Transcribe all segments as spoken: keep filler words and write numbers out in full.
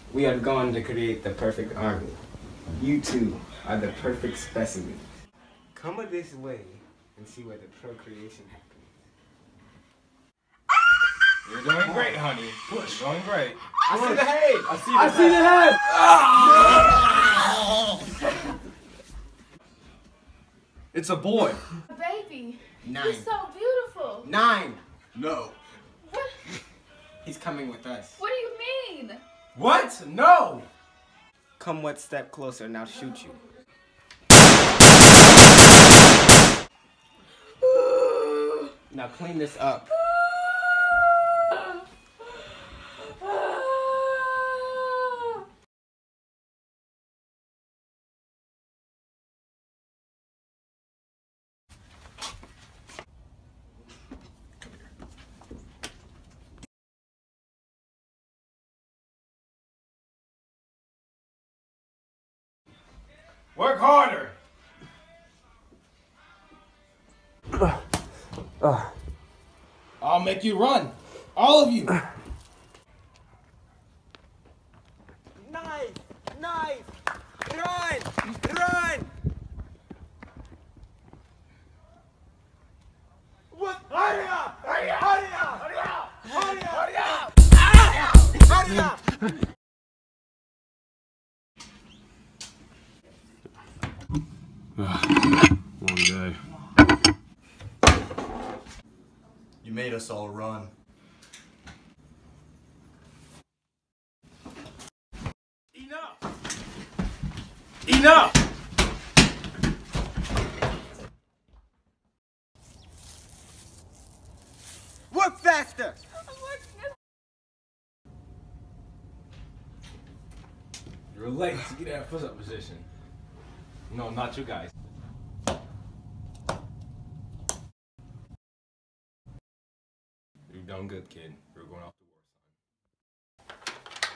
We are going to create the perfect army. You two are the perfect specimen. Come this way and see where the procreation happens. You're doing great, honey. Push. You're doing great. I see the head! I see the I head! see the head! It's a boy. Baby, Nine. you're so beautiful. Nine! No. What? He's coming with us. What do you mean? What? No! Come one step closer and I'll shoot you. Now clean this up. Work harder! I'll make you run. All of you. Knife! Knife! Run! Run! What? Hurry up! Hurry up! Hurry up! Hurry up! Hurry up! Hurry up! Hurry up! Long day. You made us all run. Enough! Enough! Work faster! You're late to get that push-up position. No, not you guys. You've done good, kid. You're going off to war, son.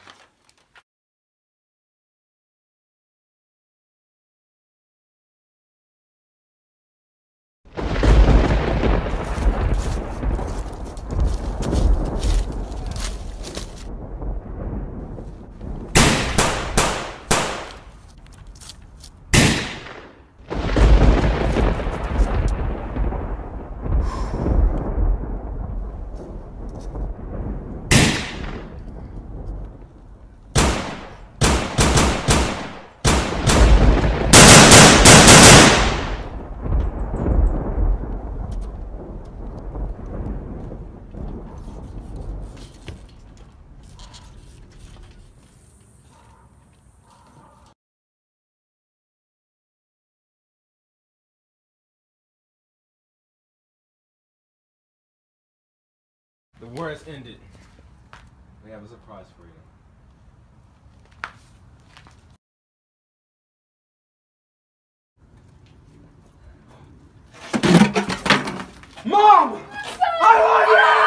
The war has ended. We have a surprise for you. Mom! I love you!